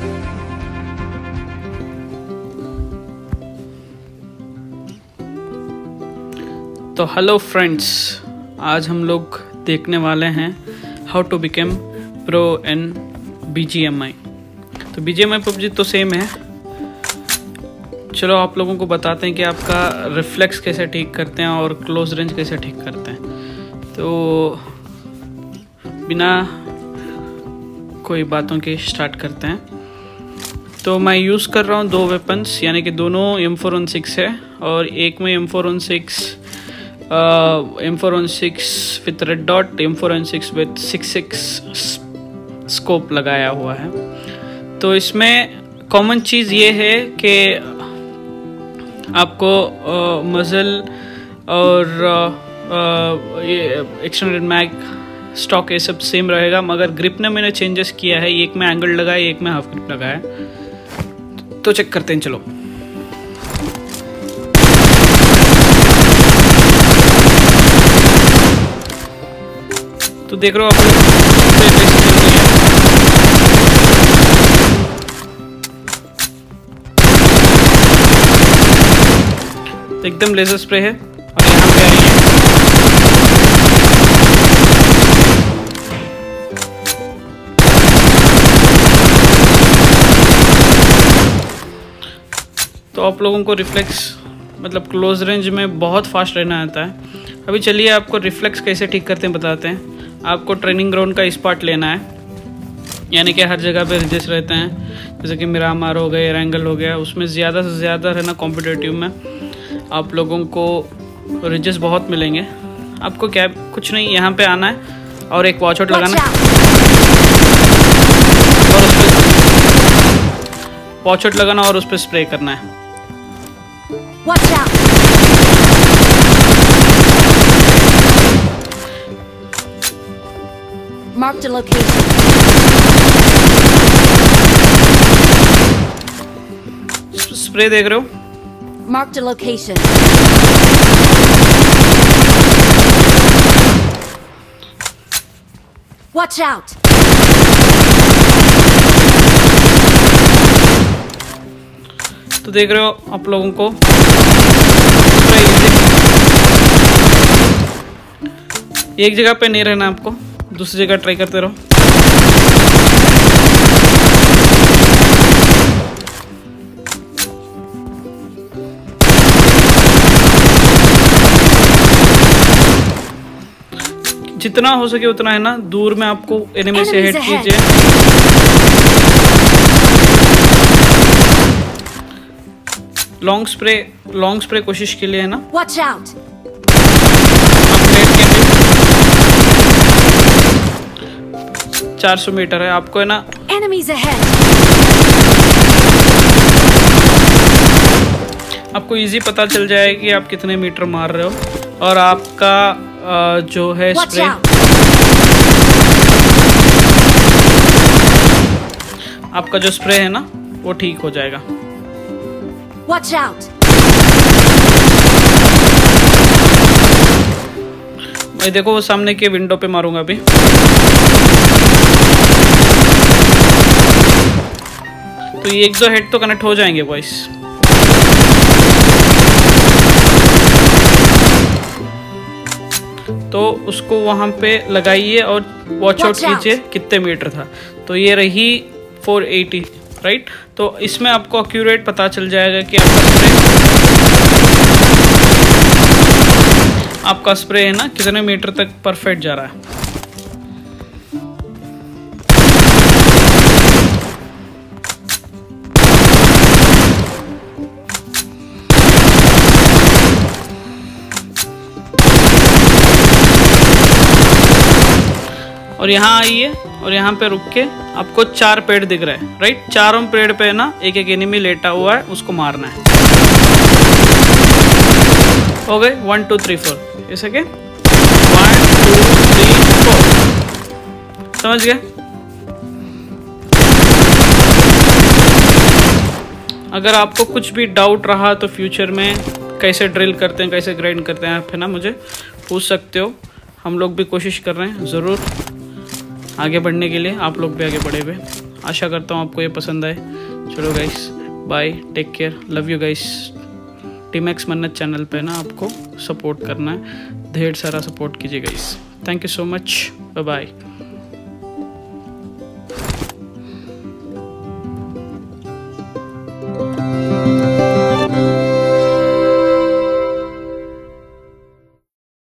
तो hello friends, आज हम लोग देखने वाले हैं how to become pro in BGMI। तो BGMI PUBG तो सेम है। चलो आप लोगों को बताते हैं कि आपका रिफ्लेक्स कैसे ठीक करते हैं और क्लोज रेंज कैसे ठीक करते हैं। तो बिना कोई बातों के स्टार्ट करते हैं। तो मैं यूज़ कर रहा हूँ दो वेपन्स, यानी कि दोनों M416 है और एक में M416 with red dot, M416 with 6.6 scope लगाया हुआ है। तो इसमें कॉमन चीज़ ये है कि आपको मज़ल और ये एक्सटेंडेड मैग स्टॉक ये सब सेम रहेगा, मगर ग्रिप ने मैंने चेंजेस किया है। एक में एंगल लगाया, एक में हाफ ग्रिप लगाया। तो चेक करते हैं, चलो। तो देख रहे हो आप तो एकदम लेजर स्प्रे है और यहाँ पे आई है। तो आप लोगों को रिफ्लेक्स मतलब क्लोज रेंज में बहुत फास्ट रहना आता है। अभी चलिए आपको रिफ्लेक्स कैसे ठीक करते हैं बताते हैं। आपको ट्रेनिंग ग्राउंड का इस पार्ट लेना है, यानी कि हर जगह पे रिजेस रहते हैं, जैसे कि मिरामार हो गए, एंगल हो गया। उसमें ज़्यादा से ज़्यादा है ना, कॉम्पिटिटिव में आप लोगों को रिजेस बहुत मिलेंगे। आपको क्या कुछ नहीं, यहाँ पे आना है और एक वॉच आउट लगाना है और उस पर वॉच आउट लगाना और उस पर स्प्रे करना है। Mark the location. स्प्रे देख रहे हो? Mark the location. Watch out. तो देख रहे हो आप लोगों को एक जगह पे नहीं रहना, आपको दूसरी जगह ट्राई करते रहो। जितना हो सके उतना है ना, दूर में आपको एनिमी से हिट कीजिए। लॉन्ग स्प्रे कोशिश के लिए है ना। Watch out. 400 मीटर है आपको है ना। Enemies ahead. आपको इजी पता चल जाएगा कि आप कितने मीटर मार रहे हो और आपका जो है स्प्रे, आपका जो स्प्रे है ना वो ठीक हो जाएगा। Watch out. मैं देखो वो सामने के विंडो पे मारूंगा अभी। तो ये एक दो हेड तो कनेक्ट हो जाएंगे बॉयस। तो उसको वहां पे लगाइए और वॉच आउट कीजिए कितने मीटर था। तो ये रही 480, राइट। तो इसमें आपको एक्यूरेट पता चल जाएगा कि आपका स्प्रे है ना कितने मीटर तक परफेक्ट जा रहा है। और यहाँ आइए और यहाँ पे रुक के आपको 4 पेड़ दिख रहे हैं, राइट। चारों पेड़ पे ना एक एक एनिमी लेटा हुआ है, उसको मारना है। हो गए 1 2 3 4, ऐसे के 1 2 3 4, समझ गए। अगर आपको कुछ भी डाउट रहा तो फ्यूचर में कैसे ड्रिल करते हैं, कैसे ग्राइंड करते हैं, आप है ना मुझे पूछ सकते हो। हम लोग भी कोशिश कर रहे हैं ज़रूर आगे बढ़ने के लिए, आप लोग भी आगे बढ़े हुए। आशा करता हूँ आपको ये पसंद आए। चलो guys, bye, take care, love you guys. Team X Mannat channel पे ना आपको सपोर्ट करना है, ढेर सारा सपोर्ट कीजिए guys. Thank you so much, bye bye.